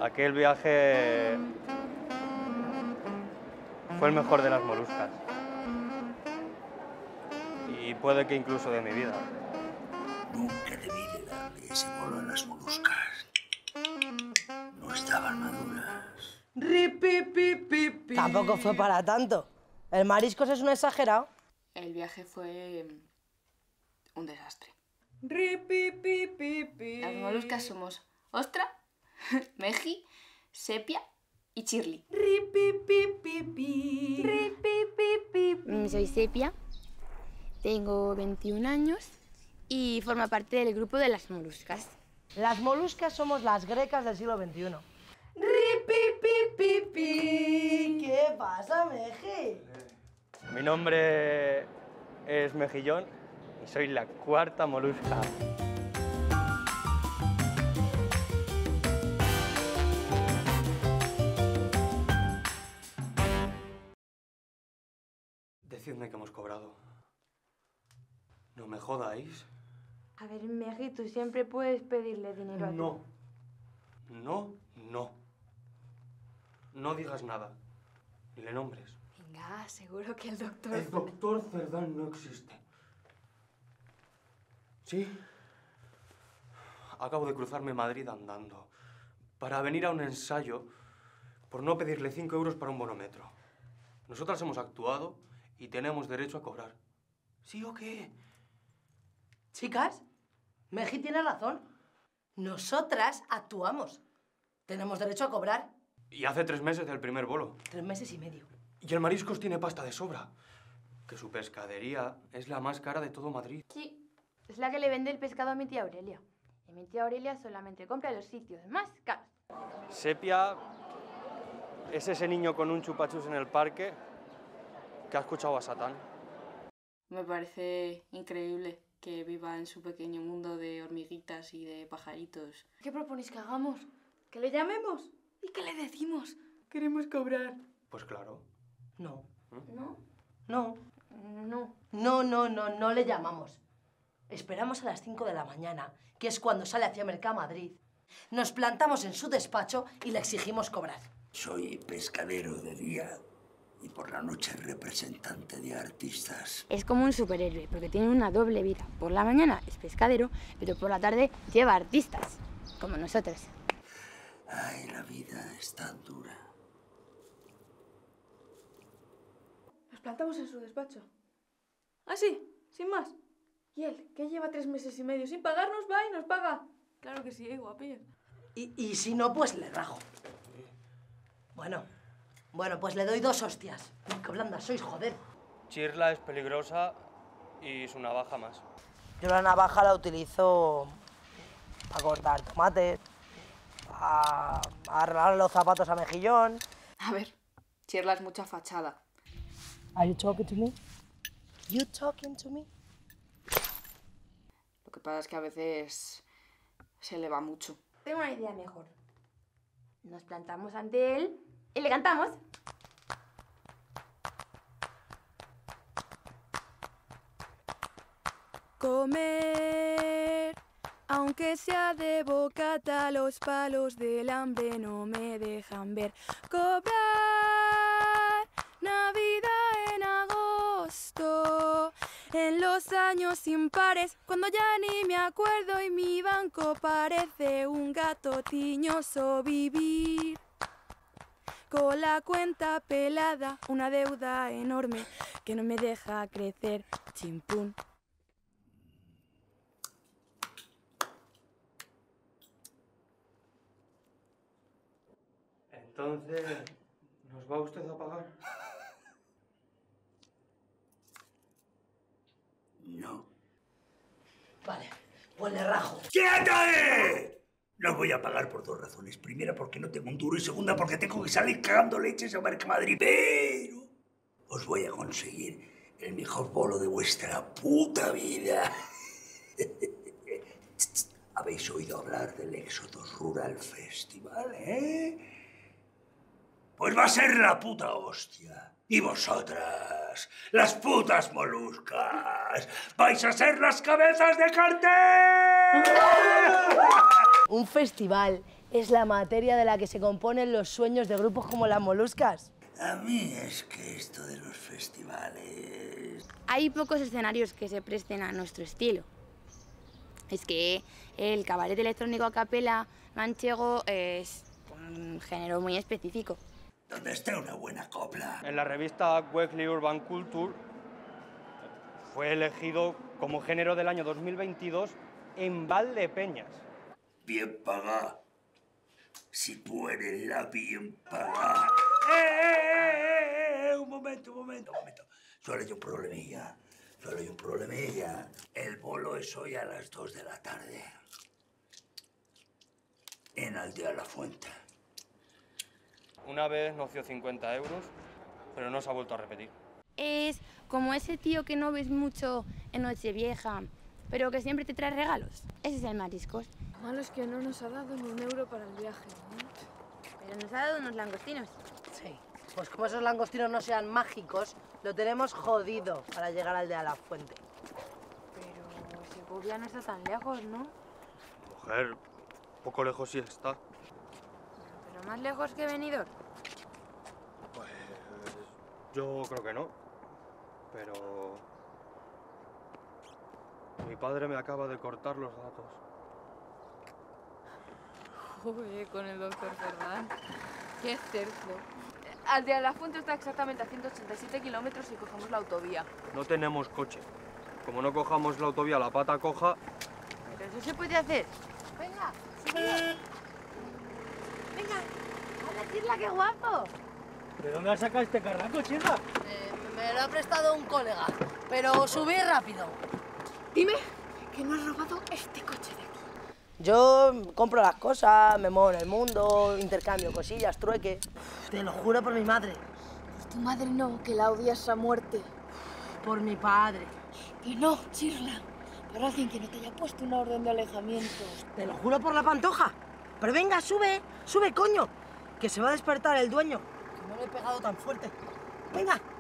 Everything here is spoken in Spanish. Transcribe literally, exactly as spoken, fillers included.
Aquel viaje fue el mejor de las moluscas. Y puede que incluso de mi vida. Nunca debí de darle ese bolo a las moluscas. No estaban maduras. Ripipipipi. Tampoco fue para tanto. El mariscos es un exagerado. El viaje fue un desastre. Ripipipipi. Las moluscas somos ostra, meji, sepia y chirli. Ripipipipi. Ripipipipi. Soy sepia, tengo veintiún años y formo parte del grupo de las moluscas. Las moluscas somos las grecas del siglo veintiuno. Ripipipipi. ¿Qué pasa, Meji? Mi nombre es Mejillón y soy la cuarta molusca. Decidme que hemos cobrado. ¿No me jodáis? A ver, Meji, tú siempre puedes pedirle dinero a ti. No. No, no. No digas nada. Ni le nombres. Venga, seguro que el doctor... El doctor Cerdán no existe. ¿Sí? Acabo de cruzarme Madrid andando para venir a un ensayo por no pedirle cinco euros para un bonometro. Nosotras hemos actuado y tenemos derecho a cobrar. ¿Sí o qué? Chicas, Meji tiene razón. Nosotras actuamos. Tenemos derecho a cobrar. Y hace tres meses del primer bolo. Tres meses y medio. Y el mariscos tiene pasta de sobra. Que su pescadería es la más cara de todo Madrid. Sí, es la que le vende el pescado a mi tía Aurelia. Y mi tía Aurelia solamente compra los sitios más caros. Sepia es ese niño con un chupachus en el parque que ha escuchado a Satán. Me parece increíble que viva en su pequeño mundo de hormiguitas y de pajaritos. ¿Qué proponéis que hagamos? ¿Que le llamemos? ¿Y qué le decimos? Queremos cobrar. Pues claro. No. ¿No? No. No. No, no, no, no le llamamos. Esperamos a las cinco de la mañana, que es cuando sale hacia Mercado Madrid. Nos plantamos en su despacho y le exigimos cobrar. Soy pescadero de día y por la noche representante de artistas. Es como un superhéroe, porque tiene una doble vida. Por la mañana es pescadero, pero por la tarde lleva artistas, como nosotros. Ay, la vida es tan dura. Nos plantamos en su despacho. ¿Ah, sí? Sin más. Y él, que lleva tres meses y medio sin pagarnos, va y nos paga. Claro que sí, guapilla. Y, y si no, pues le rajo. Bueno, bueno, pues le doy dos hostias. Qué blanda sois, joder. Chirla es peligrosa y su navaja más. Yo la navaja la utilizo para cortar tomates, para arreglar los zapatos a Mejillón. A ver, Chirla es mucha fachada. Are you talking to me? You talking to me? Lo que pasa es que a veces se le va mucho. Tengo una idea mejor. Nos plantamos ante él y le cantamos. Comer, aunque sea de bocata, los palos del hambre no me dejan ver. Cobrar, Navidad en agosto, en los años impares, cuando ya ni me acuerdo y mi banco parece un gato tiñoso. Vivir con la cuenta pelada, una deuda enorme que no me deja crecer. Chimpún. Entonces, ¿nos va usted a pagar? No. Vale, pues le rajo. ¡Quédate! No voy a pagar por dos razones. Primera, porque no tengo un duro y segunda, porque tengo que salir cagando leches a Mercado Madrid. Pero os voy a conseguir el mejor bolo de vuestra puta vida. ¿Habéis oído hablar del Éxodos Rural Festival, eh? Pues va a ser la puta hostia. Y vosotras, las putas moluscas, vais a ser las cabezas de cartel. Un festival es la materia de la que se componen los sueños de grupos como las Moluscas. A mí es que esto de los festivales... Hay pocos escenarios que se presten a nuestro estilo. Es que el cabaret electrónico a capela manchego es un género muy específico. Donde esté una buena copla. En la revista Weekly Urban Culture fue elegido como género del año dos mil veintidós en Valdepeñas. Bien pagada. Si puedes la bien pagada. ¡Eh, eh, eh, eh! Un momento, un momento, un momento. Solo hay un problemilla. Solo hay un problemilla. El bolo es hoy a las dos de la tarde. En Aldea La Fuente. Una vez nos dio cincuenta euros, pero no se ha vuelto a repetir. Es como ese tío que no ves mucho en Nochevieja, pero que siempre te trae regalos. Ese es el mariscos. Lo malo es que no nos ha dado ni un euro para el viaje, ¿no? Pero nos ha dado unos langostinos. Sí. Pues como esos langostinos no sean mágicos, lo tenemos jodido para llegar al de La Fuente. Pero Segovia no está tan lejos, ¿no? Mujer, poco lejos sí está. Pero más lejos que Benidorm. Pues yo creo que no, pero mi padre me acaba de cortar los datos. Joder, con el doctor Ferran. Qué cerdo. Aldea La Fuente está exactamente a ciento ochenta y siete kilómetros y cogemos la autovía. No tenemos coche. Como no cojamos la autovía la pata coja... Pero eso se puede hacer. Venga, sigue. Venga, a decirla, qué guapo. ¿De dónde has sacado este carraco, chica? Eh, me lo ha prestado un colega, pero subí rápido. Dime que no has robado este coche de aquí. Yo compro las cosas, me muevo en el mundo, intercambio cosillas, trueque. Te lo juro por mi madre. Por tu madre no, que la odias a muerte. Por mi padre. Que no, Chirla. Por alguien que no te haya puesto una orden de alejamiento. Te lo juro por la pantoja. Pero venga, sube, sube, coño. Que se va a despertar el dueño. Que no le he pegado tan fuerte. Venga.